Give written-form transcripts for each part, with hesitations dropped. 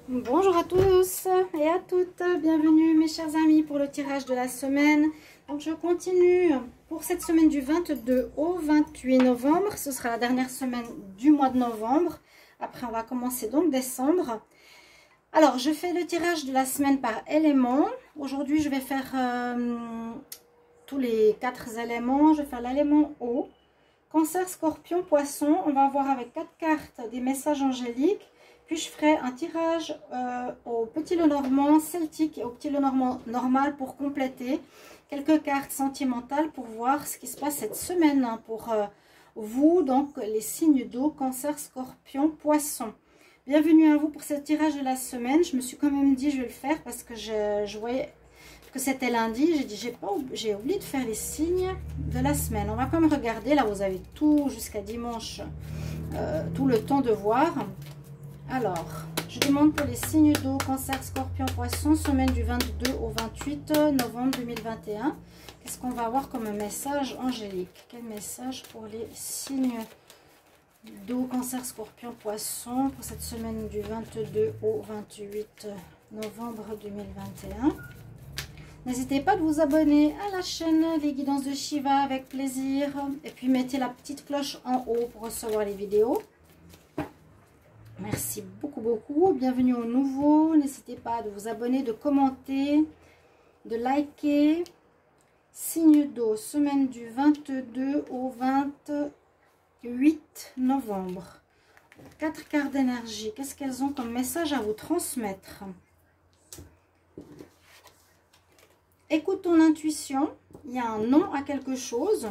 Bonjour à tous et à toutes, bienvenue mes chers amis pour le tirage de la semaine. Donc je continue pour cette semaine du 22 au 28 novembre, ce sera la dernière semaine du mois de novembre. Après on va commencer donc décembre. Alors je fais le tirage de la semaine par élément. Aujourd'hui je vais faire tous les 4 éléments. Je vais faire l'élément eau, Cancer, Scorpion, Poisson. On va voir avec 4 cartes des messages angéliques. Puis je ferai un tirage au petit Lenormand celtique et au petit Lenormand normal pour compléter quelques cartes sentimentales pour voir ce qui se passe cette semaine hein, pour vous, donc les signes d'eau, Cancer, Scorpion, Poisson. Bienvenue à vous pour ce tirage de la semaine. Je me suis quand même dit je vais le faire parce que je voyais que c'était lundi. J'ai dit j'ai oublié de faire les signes de la semaine. On va quand même regarder. Là vous avez tout jusqu'à dimanche, tout le temps de voir. Alors, je demande pour les signes d'eau, Cancer, Scorpion, Poisson, semaine du 22 au 28 novembre 2021. Qu'est-ce qu'on va avoir comme message angélique? Quel message pour les signes d'eau, Cancer, Scorpion, Poisson pour cette semaine du 22 au 28 novembre 2021? N'hésitez pas de vous abonner à la chaîne Les Guidances de Shiva avec plaisir. Et puis mettez la petite cloche en haut pour recevoir les vidéos. Merci beaucoup. Bienvenue aux nouveaux. N'hésitez pas de vous abonner, de commenter, de liker. Signe d'eau, semaine du 22 au 28 novembre. 4 cartes d'énergie. Qu'est-ce qu'elles ont comme message à vous transmettre? Écoute ton intuition. Il y a un non à quelque chose.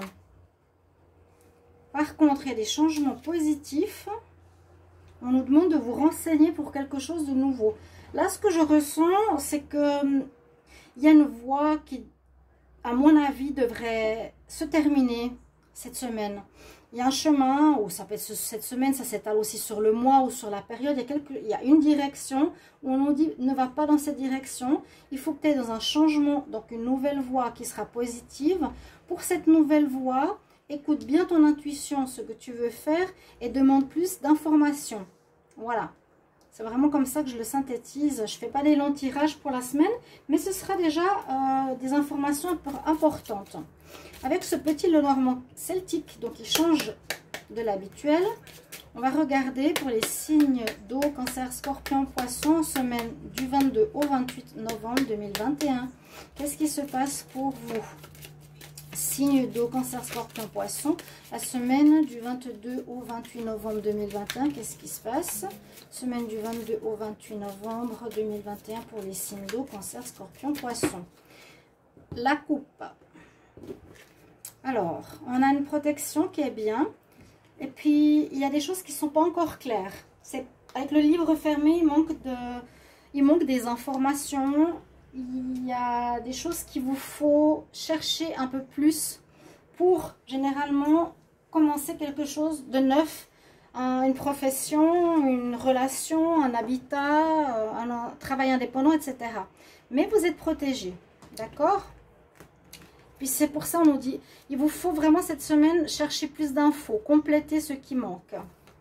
Par contre, il y a des changements positifs. On nous demande de vous renseigner pour quelque chose de nouveau. Là, ce que je ressens, c'est que il y a une voie qui, à mon avis, devrait se terminer cette semaine. Il y a un chemin, ou ça peut être cette semaine, ça s'étale aussi sur le mois ou sur la période. Il y a une direction où on nous dit ne va pas dans cette direction. Il faut que tu aies dans un changement, donc une nouvelle voie qui sera positive. Pour cette nouvelle voie, écoute bien ton intuition, ce que tu veux faire et demande plus d'informations. Voilà. C'est vraiment comme ça que je le synthétise. Je ne fais pas des longs tirages pour la semaine, mais ce sera déjà des informations importantes. Avec ce petit Lenormand celtique, donc il change de l'habituel, on va regarder pour les signes d'eau, Cancer, Scorpion, Poisson, semaine du 22 au 28 novembre 2021. Qu'est-ce qui se passe pour vous? Signe d'eau, Cancer, Scorpion, Poisson, la semaine du 22 au 28 novembre 2021, qu'est-ce qui se passe? Semaine du 22 au 28 novembre 2021 pour les signes d'eau, Cancer, Scorpion, Poisson. La coupe. Alors, on a une protection qui est bien. Et puis, il y a des choses qui ne sont pas encore claires. Avec le livre fermé, il manque des informations. Il y a des choses qu'il vous faut chercher un peu plus pour généralement commencer quelque chose de neuf, une profession, une relation, un habitat, un travail indépendant, etc. Mais vous êtes protégé, d'accord? Puis c'est pour ça on nous dit, il vous faut vraiment cette semaine chercher plus d'infos, compléter ce qui manque.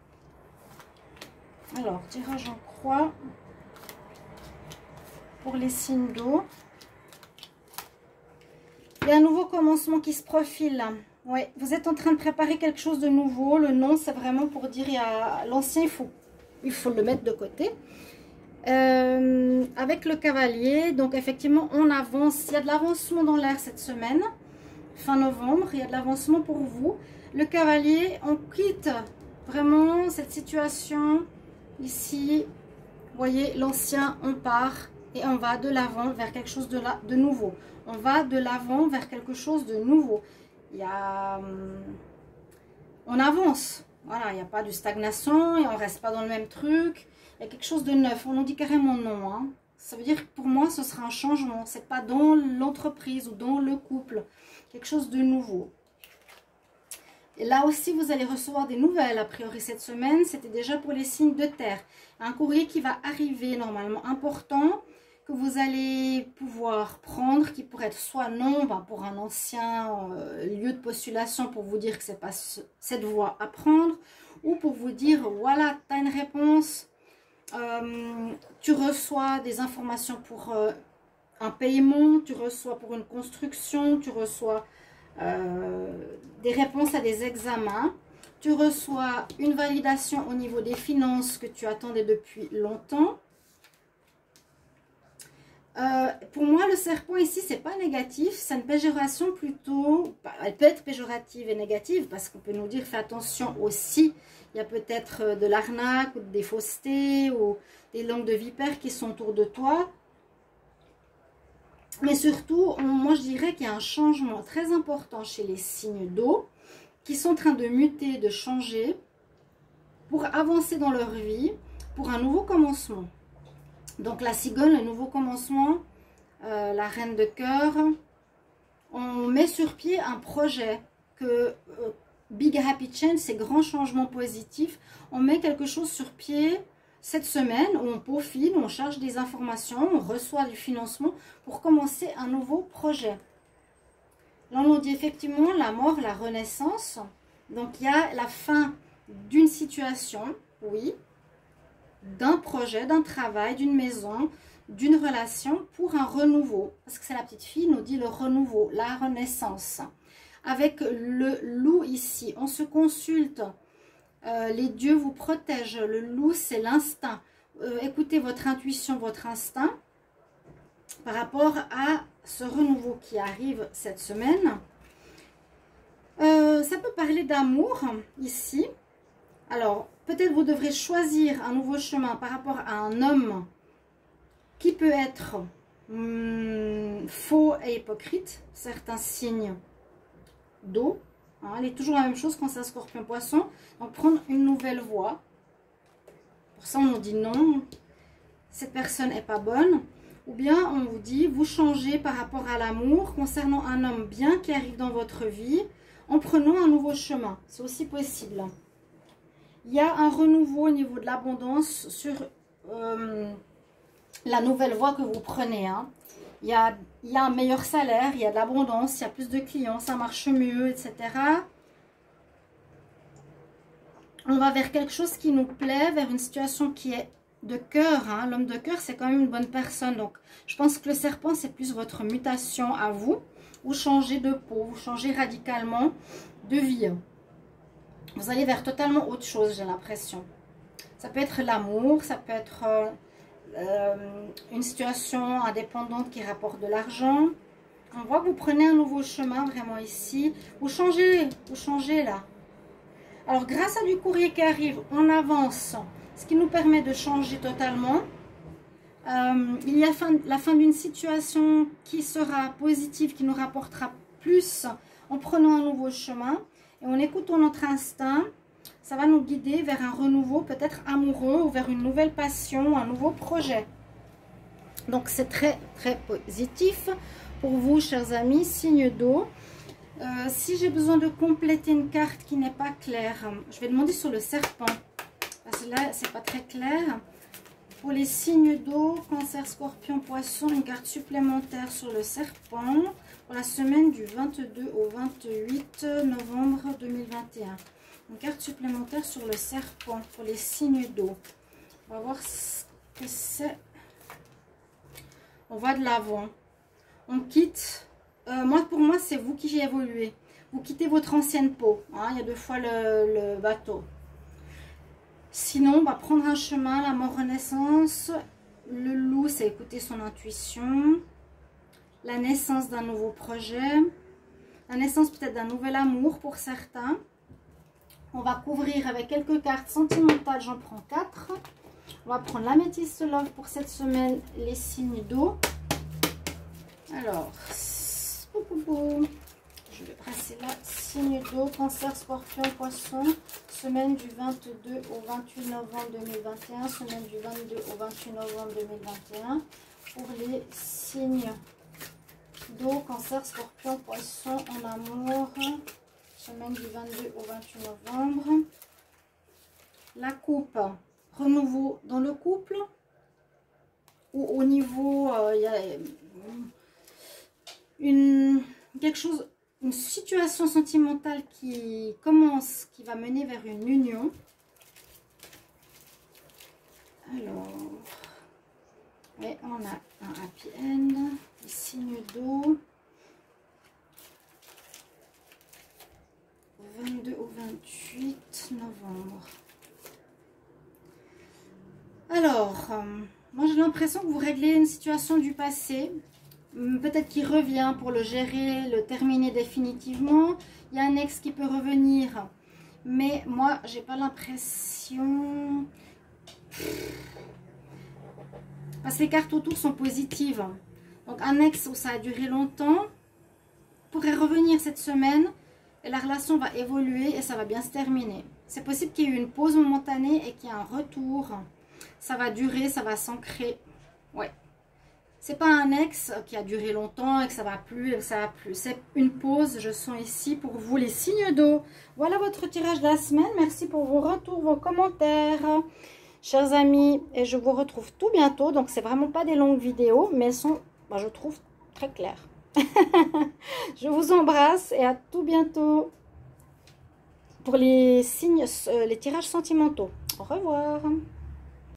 Alors, tirage en croix. Pour les signes d'eau, il y a un nouveau commencement qui se profile. Oui, vous êtes en train de préparer quelque chose de nouveau. Le non, c'est vraiment pour dire il y a l'ancien, il faut le mettre de côté. Avec le cavalier, donc effectivement, on avance. Il y a de l'avancement dans l'air cette semaine, fin novembre. Il y a de l'avancement pour vous. Le cavalier, on quitte vraiment cette situation ici. Vous voyez, l'ancien, on part. Et on va de l'avant vers quelque chose de nouveau. On va de l'avant vers quelque chose de nouveau. On avance. Voilà, il n'y a pas de stagnation. Et on ne reste pas dans le même truc. Il y a quelque chose de neuf. On nous dit carrément non. Hein. Ça veut dire que pour moi, ce sera un changement. Ce n'est pas dans l'entreprise ou dans le couple. Quelque chose de nouveau. Et là aussi, vous allez recevoir des nouvelles. A priori, cette semaine, c'était déjà pour les signes de terre. Un courrier qui va arriver normalement important, que vous allez pouvoir prendre, qui pourrait être soit non, pour un ancien lieu de postulation pour vous dire que ce n'est pas cette voie à prendre, ou pour vous dire, voilà, tu as une réponse tu reçois des informations pour un paiement, tu reçois pour une construction, tu reçois des réponses à des examens, tu reçois une validation au niveau des finances que tu attendais depuis longtemps. Pour moi, le serpent ici, c'est pas négatif, c'est une péjoration plutôt, elle peut être péjorative et négative parce qu'on peut nous dire fais attention aussi, il y a peut-être de l'arnaque ou des faussetés ou des langues de vipères qui sont autour de toi. Mais surtout, moi je dirais qu'il y a un changement très important chez les signes d'eau qui sont en train de muter, de changer pour avancer dans leur vie, pour un nouveau commencement. Donc la cigogne, le nouveau commencement, la reine de cœur, on met sur pied un projet que Big Happy Change, c'est grand changement positif. On met quelque chose sur pied cette semaine où on peaufine, on cherche des informations, on reçoit du financement pour commencer un nouveau projet. Là, on nous dit effectivement la mort, la renaissance. Donc, il y a la fin d'une situation, oui, d'un projet, d'un travail, d'une maison, d'une relation pour un renouveau. Parce que c'est la petite fille, nous dit le renouveau, la renaissance. Avec le loup ici, on se consulte. Les dieux vous protègent. Le loup, c'est l'instinct. Écoutez votre intuition, votre instinct par rapport à ce renouveau qui arrive cette semaine. Ça peut parler d'amour ici. Alors, peut-être vous devrez choisir un nouveau chemin par rapport à un homme qui peut être faux et hypocrite. Certains signes d'eau. Hein, elle est toujours la même chose quand c'est un scorpion poisson. Donc, prendre une nouvelle voie. Pour ça, on nous dit non, cette personne n'est pas bonne. Ou bien, on vous dit, vous changez par rapport à l'amour concernant un homme bien qui arrive dans votre vie en prenant un nouveau chemin. C'est aussi possible. Il y a un renouveau au niveau de l'abondance sur la nouvelle voie que vous prenez. Hein. Il y a un meilleur salaire, il y a de l'abondance, il y a plus de clients, ça marche mieux, etc. On va vers quelque chose qui nous plaît, vers une situation qui est de cœur. Hein. L'homme de cœur, c'est quand même une bonne personne. Donc, je pense que le serpent, c'est plus votre mutation à vous. Vous changez de peau, vous changez radicalement de vie. Vous allez vers totalement autre chose, j'ai l'impression. Ça peut être l'amour, ça peut être une situation indépendante qui rapporte de l'argent. On voit que vous prenez un nouveau chemin vraiment ici. Vous changez là. Alors, grâce à du courrier qui arrive, on avance, ce qui nous permet de changer totalement. Il y a la fin d'une situation qui sera positive, qui nous rapportera plus en prenant un nouveau chemin. Et en écoutant notre instinct, ça va nous guider vers un renouveau peut-être amoureux ou vers une nouvelle passion, un nouveau projet. Donc, c'est très, très positif pour vous, chers amis, signe d'eau. Si j'ai besoin de compléter une carte qui n'est pas claire, je vais demander sur le serpent. Parce que là, c'est pas très clair. Pour les signes d'eau, Cancer, Scorpion, Poisson, une carte supplémentaire sur le serpent pour la semaine du 22 au 28 novembre 2021. Une carte supplémentaire sur le serpent pour les signes d'eau. On va voir ce que c'est. On va de l'avant. On quitte. Pour moi, c'est vous qui j'ai évolué. Vous quittez votre ancienne peau. Hein, il y a 2 fois le bateau. Sinon, prendre un chemin, la mort renaissance. Le loup, c'est écouter son intuition. La naissance d'un nouveau projet. La naissance peut-être d'un nouvel amour pour certains. On va couvrir avec quelques cartes sentimentales. J'en prends 4. On va prendre l'améthyste love pour cette semaine. Les signes d'eau. Alors, je vais passer là. Signe d'eau, Cancer, Scorpion, Poisson. Semaine du 22 au 28 novembre 2021. Semaine du 22 au 28 novembre 2021. Pour les signes d'eau, Cancer, Scorpion, Poisson en amour. Semaine du 22 au 28 novembre. La coupe. Renouveau dans le couple. Ou au niveau, il y a une situation sentimentale qui commence, qui va mener vers une union. Alors, Et on a un happy end, des signes d'eau. 22 au 28 novembre. Alors, moi j'ai l'impression que vous réglez une situation du passé. Peut-être qu'il revient pour le gérer, le terminer définitivement. Il y a un ex qui peut revenir. Mais moi, j'ai pas l'impression... Parce que les cartes autour sont positives. Donc un ex où ça a duré longtemps pourrait revenir cette semaine. Et la relation va évoluer et ça va bien se terminer. C'est possible qu'il y ait eu une pause momentanée et qu'il y ait un retour. Ça va durer, ça va s'ancrer. Ouais. C'est pas un ex qui a duré longtemps et que ça va plus, C'est une pause. Je sens ici pour vous les signes d'eau. Voilà votre tirage de la semaine. Merci pour vos retours, vos commentaires, chers amis. Et je vous retrouve tout bientôt. Donc c'est vraiment pas des longues vidéos, mais elles sont, moi, je trouve, très claires. Je vous embrasse et à tout bientôt pour les signes, les tirages sentimentaux. Au revoir.